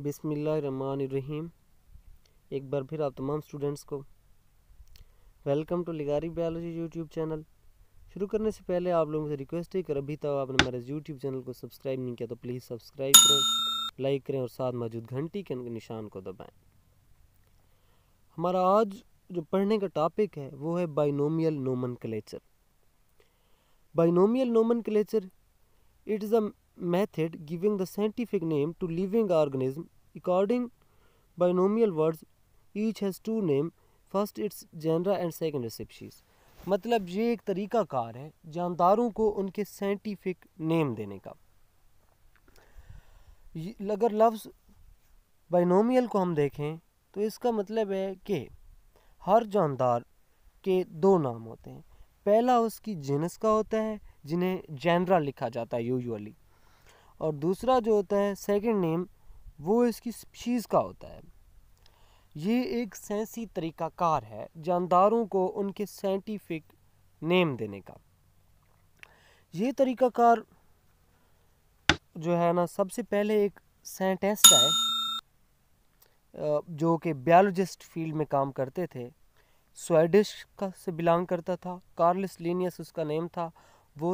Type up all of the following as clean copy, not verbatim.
बिस्मिल्लाहिर्रहमानिर्रहीम। एक बार फिर आप तमाम स्टूडेंट्स को वेलकम टू लिगारी बायोलॉजी यूट्यूब चैनल। शुरू करने से पहले आप लोगों से रिक्वेस्ट है कि अभी तक आपने हमारे यूट्यूब चैनल को सब्सक्राइब नहीं किया तो प्लीज़ सब्सक्राइब करें, लाइक करें और साथ मौजूद घंटी के निशान को दबाएं। हमारा आज जो पढ़ने का टॉपिक है वो है binomial nomenclature. Binomial nomenclature it is a method giving the scientific name to living organism according binomial words, each has two names, first its genre and second its species। मतलब ये एक तरीका कार है जानदारों को उनके साइंटिफिक नेम देने का। अगर लफ्ज़ बाइनोमियल को हम देखें तो इसका मतलब है कि हर जानदार के दो नाम होते हैं। पहला उसकी जीनस का होता है जिन्हें जेनरा लिखा जाता है यूजुअली, और दूसरा जो होता है सेकंड नेम वो इसकी स्पीशीज़ का होता है। ये एक साइंसी तरीक़ाकार है जानदारों को उनके साइंटिफिक नेम देने का। ये तरीक़ाकार जो है ना, सबसे पहले एक साइंटिस्ट है जो कि बायोलॉजिस्ट फील्ड में काम करते थे, स्वीडिश का से बिलोंग करता था। कार्लस लिनियस उसका नेम था। वो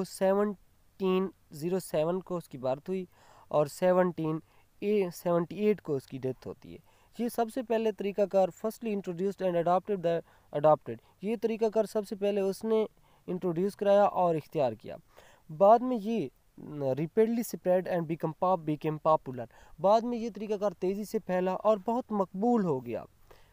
1707 को उसकी बर्थ हुई और 1778 को उसकी डेथ होती है। ये सबसे पहले तरीक़ाकार फर्स्टली इंट्रोड्यूस्ड एंड अडॉप्टेड ये तरीक़ाकार सबसे पहले उसने इंट्रोड्यूस कराया और इख्तियार किया। बाद में ये repeatedly spread and become popular. बाद में ये तरीक़ाकार तेज़ी से फैला और बहुत मकबूल हो गया।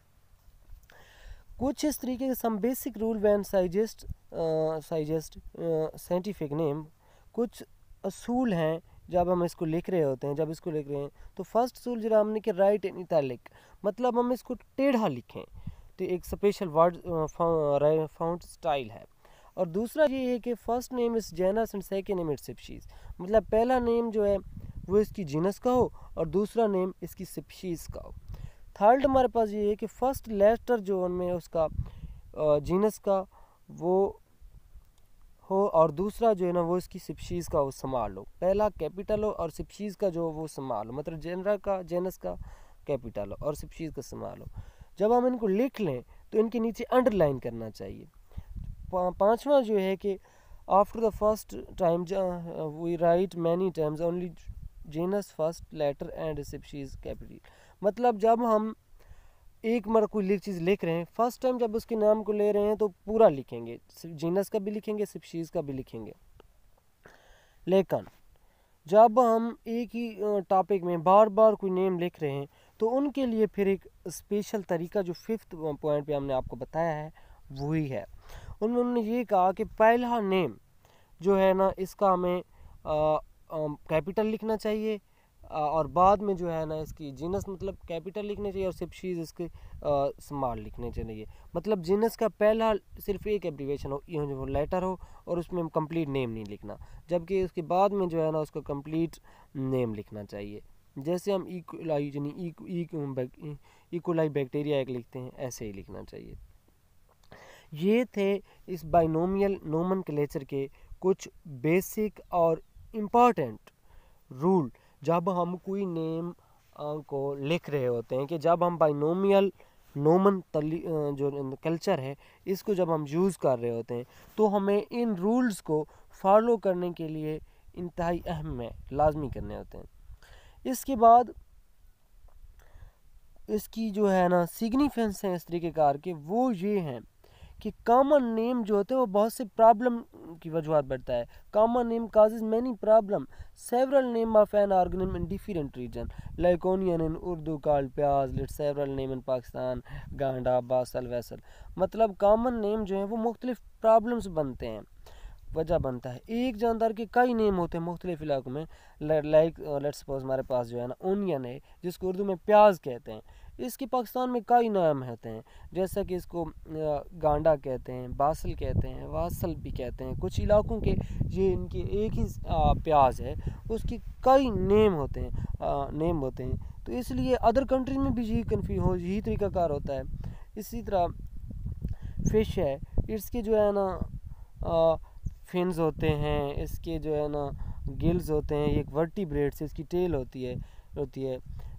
कुछ इस तरीके के some basic rule when suggest scientific name, कुछ असूल हैं जब हम इसको लिख रहे होते हैं। जब इसको लिख रहे हैं तो फर्स्ट असूल जरा हमने कि राइट इन इटैलिक, मतलब हम इसको टेढ़ा लिखें तो एक स्पेशल वर्ड फाउंड स्टाइल है। और दूसरा ये है कि first name is genus and second name it's species, मतलब पहला नेम जो है वो इसकी जीनस का हो और दूसरा नेम इसकी स्पीशीज़ का हो। थर्ड हमारे पास ये है कि फर्स्ट लेटर जो उनमें उसका जीनस का वो हो और दूसरा जो है ना वो इसकी स्पीशीज़ का वो स्मॉल हो। पहला कैपिटल हो और स्पीशीज़ का जो वो स्मॉल हो, मतलब जेनरा का जेनस का कैपिटल हो और स्पीशीज़ का स्मॉल हो। जब हम इनको लिख लें तो इनके नीचे अंडरलाइन करना चाहिए। पांचवा जो है कि after the first time we write many times only genus first letter and species capital, मतलब जब हम एक बार कोई चीज़ लिख रहे हैं फर्स्ट टाइम जब उसके नाम को ले रहे हैं तो पूरा लिखेंगे, जीनस का भी लिखेंगे स्पीशीज़ का भी लिखेंगे। लेकिन जब हम एक ही टॉपिक में बार बार कोई नेम लिख रहे हैं तो उनके लिए फिर एक स्पेशल तरीका जो फिफ्थ पॉइंट पे हमने आपको बताया है वही है। उन्होंने ये कहा कि पहला नेम जो है ना इसका हमें कैपिटल लिखना चाहिए और बाद में जो है ना इसकी जीनस मतलब कैपिटल लिखने चाहिए और स्पीशीज़ इसके स्मॉल लिखने चाहिए। मतलब जीनस का पहला सिर्फ एक एब्रीवेशन हो, जो लेटर हो और उसमें हम कंप्लीट नेम नहीं लिखना, जबकि उसके बाद में जो है ना उसको कंप्लीट नेम लिखना चाहिए। जैसे हम इकोलाई यानी इकोलाई बैक्टीरिया एक लिखते हैं ऐसे ही लिखना चाहिए। ये थे इस बाइनोमियल नोमेनक्लेचर के कुछ बेसिक और इम्पॉर्टेंट रूल जब हम कोई नेम को लिख रहे होते हैं, कि जब हम बाइनोमियल जो कल्चर है इसको जब हम यूज़ कर रहे होते हैं तो हमें इन रूल्स को फॉलो करने के लिए इंतहाई अहम है, लाजमी करने होते हैं। इसके बाद इसकी जो है ना सिग्निफिकेंस है इस तरीके कार के वो ये हैं कि कॉमन नेम जो होते हैं वो बहुत से प्रॉब्लम की वजूहत बढ़ता है। Common name causes many problem, several name of an organism in different region like onion in Urdu called pyaz, let several name in Pakistan ganda बासल वैसल। मतलब कॉमन नेम जो है वो मुख्तलिफ प्रॉब्लम्स बनते हैं, वजह बनता है। एक जानदार के कई नेम होते हैं मुख्तलिफ इलाकों में, लाइक लेट्स सपोज हमारे पास जो है ना ओनियन है जिसको उर्दू में प्याज कहते हैं, इसके पाकिस्तान में कई नाम होते हैं, जैसा कि इसको गांडा कहते हैं, बासल कहते हैं, वासल भी कहते हैं। कुछ इलाकों के ये इनके एक ही प्याज है उसके कई नेम होते हैं, तो इसलिए अदर कंट्रीज में भी यही तरीक़ाकार होता है। इसी तरह फ़िश है, इसके जो है ना फिन्स होते हैं, इसके जो है ना गिल्स होते हैं, एक वर्टिब्रेट्स इसकी टेल होती है।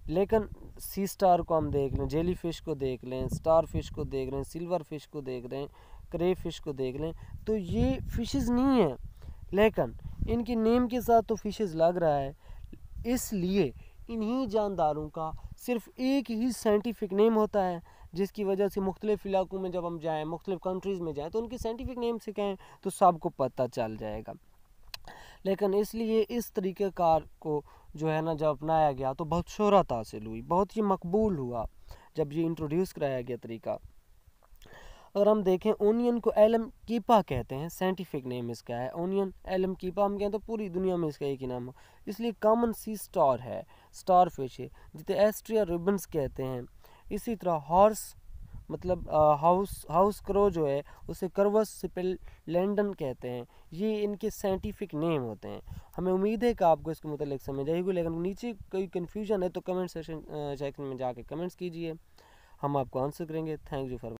लेकिन सी स्टार को हम देख लें, जेली फिश को देख लें, स्टार फिश को देख लें, सिल्वर फिश को देख लें, क्रे फिश को देख लें, तो ये फिशेस नहीं हैं, लेकिन इनकी नेम के साथ तो फिशेस लग रहा है। इसलिए इन्हीं जानदारों का सिर्फ एक ही साइंटिफिक नेम होता है, जिसकी वजह से मुख्तलिफ़ इलाकों में जब हम जाएँ, मुख्तलिफ़ कंट्रीज़ में जाएँ, तो उनकी साइंटिफिक नेम से कहें तो सबको पता चल जाएगा। लेकिन इसलिए इस तरीक़ेकार को जो है ना जब अपनाया गया तो बहुत शोहरत हासिल हुई, बहुत ही मकबूल हुआ जब ये इंट्रोड्यूस कराया गया तरीका। अगर हम देखें, ओनियन को एलम कीपा कहते हैं, साइंटिफिक नेम इसका है ओनियन एलम कीपा। हम कहें तो पूरी दुनिया में इसका एक ही नाम हो, इसलिए कॉमन सी स्टार है, स्टार फिश है, जिसे एस्ट्रिया रिबन्स कहते हैं। इसी तरह हॉर्स मतलब हाउस क्रो जो है उसे कर्वस सिपेलेंडन कहते हैं। ये इनके साइंटिफिक नेम होते हैं। हमें उम्मीद है कि आपको इसके मुतालिक समझ आएगी, लेकिन नीचे कोई कन्फ्यूजन है तो कमेंट सेक्शन में जाके कमेंट्स कीजिए, हम आपको आंसर करेंगे। Thank you for